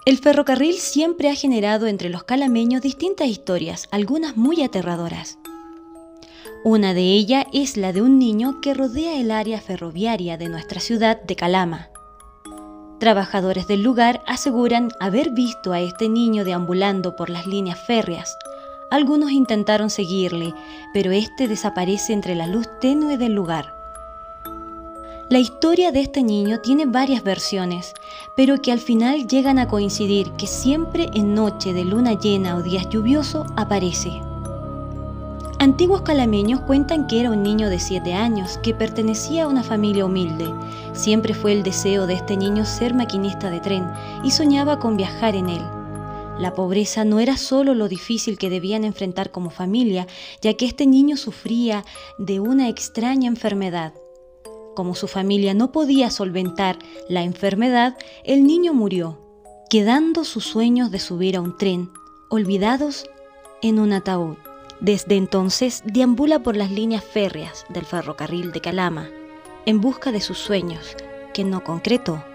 El ferrocarril siempre ha generado entre los calameños distintas historias, algunas muy aterradoras. Una de ellas es la de un niño que rodea el área ferroviaria de nuestra ciudad de Calama. Trabajadores del lugar aseguran haber visto a este niño deambulando por las líneas férreas. Algunos intentaron seguirle, pero este desaparece entre la luz tenue del lugar. La historia de este niño tiene varias versiones, pero que al final llegan a coincidir que siempre en noche de luna llena o días lluviosos aparece. Antiguos calameños cuentan que era un niño de 7 años que pertenecía a una familia humilde. Siempre fue el deseo de este niño ser maquinista de tren y soñaba con viajar en él. La pobreza no era solo lo difícil que debían enfrentar como familia, ya que este niño sufría de una extraña enfermedad. Como su familia no podía solventar la enfermedad, el niño murió, quedando sus sueños de subir a un tren, olvidados en un ataúd. Desde entonces deambula por las líneas férreas del ferrocarril de Calama, en busca de sus sueños, que no concretó.